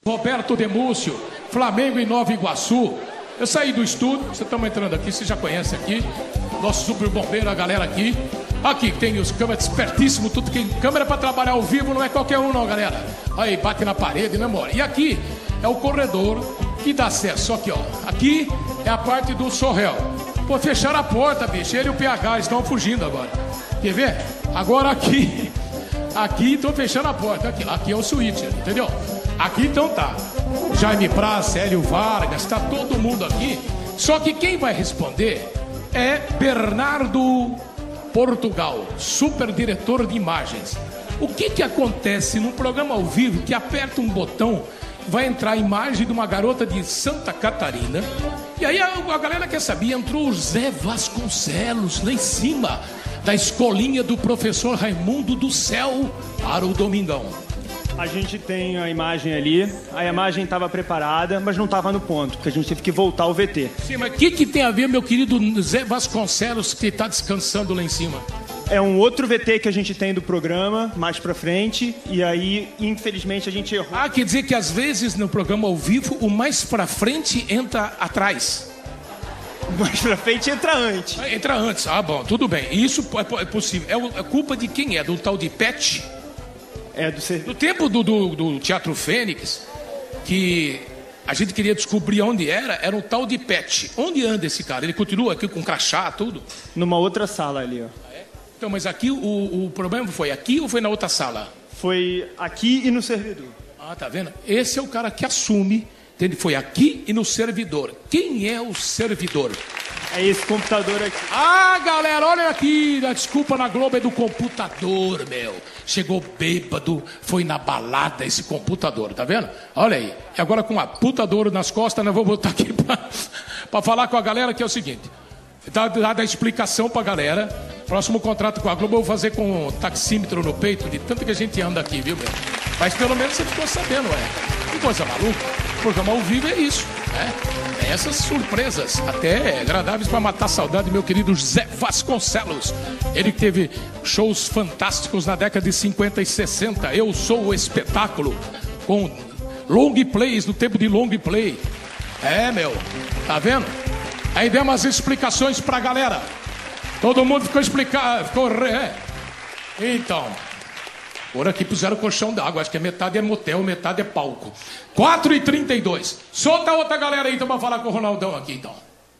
Roberto Demúcio, Flamengo em Nova Iguaçu. Eu saí do estúdio, vocês estão entrando aqui, você já conhece aqui. Nosso super bombeiro, a galera aqui. Aqui tem os câmeras espertíssimos, tudo que câmera para trabalhar ao vivo não é qualquer um não, galera. Aí bate na parede, né, amor? E aqui é o corredor que dá acesso. Aqui, ó. Aqui é a parte do Sorrel. Pô, fecharam a porta, bicho. Ele e o PH estão fugindo agora. Quer ver? Agora aqui. Aqui estão fechando a porta. Aqui é o suíte, entendeu? Aqui então tá Jaime Praça, Hélio Vargas, tá todo mundo aqui. Só que quem vai responder é Bernardo Portugal, super diretor de imagens. O que acontece num programa ao vivo que aperta um botão, vai entrar a imagem de uma garota de Santa Catarina, e aí a galera quer saber, entrou o Zé Vasconcelos lá em cima da escolinha do professor Raimundo do Céu para o Domingão. A gente tem a imagem ali, a imagem estava preparada, mas não estava no ponto, porque a gente teve que voltar ao VT. Sim, mas o que tem a ver, meu querido Zé Vasconcelos, que está descansando lá em cima? É um outro VT que a gente tem do programa, mais pra frente, e aí, infelizmente, a gente errou. Ah, quer dizer que às vezes no programa ao vivo, o mais pra frente entra atrás. Mais pra frente entra antes. Entra antes, ah, bom, tudo bem. Isso é possível. É culpa de quem é? Do tal de Pet? É do serviço. No tempo do Teatro Fênix, que a gente queria descobrir onde era o tal de Pet. Onde anda esse cara? Ele continua aqui com crachá, tudo? Numa outra sala ali, ó. Ah, é? Então, mas aqui o problema foi aqui ou foi na outra sala? Foi aqui e no servidor. Ah, tá vendo? Esse é o cara que assume, entende? Foi aqui e no servidor. Quem é o servidor? É esse computador aqui. Ah, galera, olha aqui. A desculpa na Globo é do computador, meu. Chegou bêbado, foi na balada esse computador, tá vendo? Olha aí. E agora com a puta dor nas costas, nós vamos botar aqui pra falar com a galera que é o seguinte. Dá a explicação pra galera. Próximo contrato com a Globo eu vou fazer com taxímetro no peito, de tanto que a gente anda aqui, viu, meu? Mas pelo menos você ficou sabendo, Que coisa maluca. O programa ao vivo é isso, né? É essas surpresas, até agradáveis para matar a saudade, meu querido Zé Vasconcelos. Ele que teve shows fantásticos na década de 50 e 60. Eu Sou o Espetáculo, com long plays, no tempo de long play. É, meu, tá vendo? Aí deu umas explicações pra galera. Todo mundo ficou explicando. Então, por aqui puseram colchão d'água. Acho que metade é motel, metade é palco. 4h32. Solta a outra galera aí, então, pra falar com o Ronaldão aqui, então.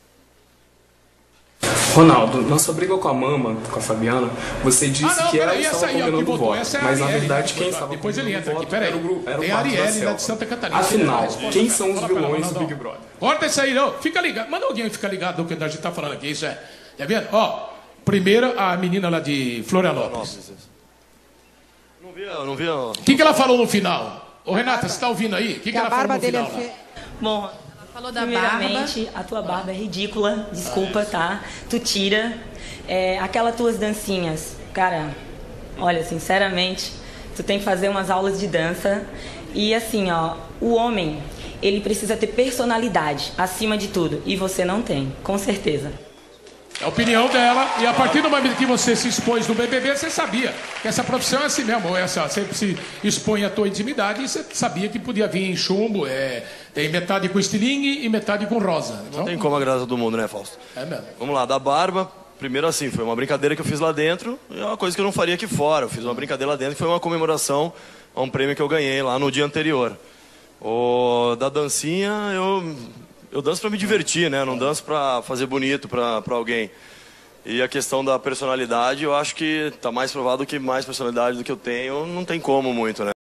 Ronaldo, na sua briga com a Mama, com a Fabiana, você disse que ela estava combinando o voto. Mas na verdade quem estava depois ele entra aqui, peraí. Era tem a Arielle lá de Santa Catarina. Afinal, quem são os vilões do Big Brother? Corta isso aí, não. Fica ligado. Manda alguém ficar ligado no que a gente tá falando aqui. Isso é. Tá vendo? Ó, primeiro a menina lá de Florianópolis. Não vi. O que ela falou no final? Ô, Renata, você tá ouvindo aí? O que ela falou no final? Bom, falou da primeiramente, barba. A tua barba é ridícula, desculpa, tá? Tu tira. Aquelas tuas dancinhas, cara, olha, sinceramente, tu tem que fazer umas aulas de dança. E assim, ó, o homem, ele precisa ter personalidade, acima de tudo. E você não tem, com certeza. É a opinião dela, e a partir do momento que você se expôs no BBB, você sabia que essa profissão é assim mesmo. Você se expõe à tua intimidade e você sabia que podia vir em chumbo, tem metade com estilingue e metade com rosa. Não tem como a graça do mundo, né, Fausto? É mesmo. Vamos lá, da barba, primeiro assim, foi uma brincadeira que eu fiz lá dentro, e é uma coisa que eu não faria aqui fora. Eu fiz uma brincadeira lá dentro, que foi uma comemoração a um prêmio que eu ganhei lá no dia anterior. Da dancinha, eu danço pra me divertir, né? Eu não danço pra fazer bonito pra alguém. E a questão da personalidade, eu acho que tá mais provado que mais personalidade do que eu tenho, não tem como muito, né?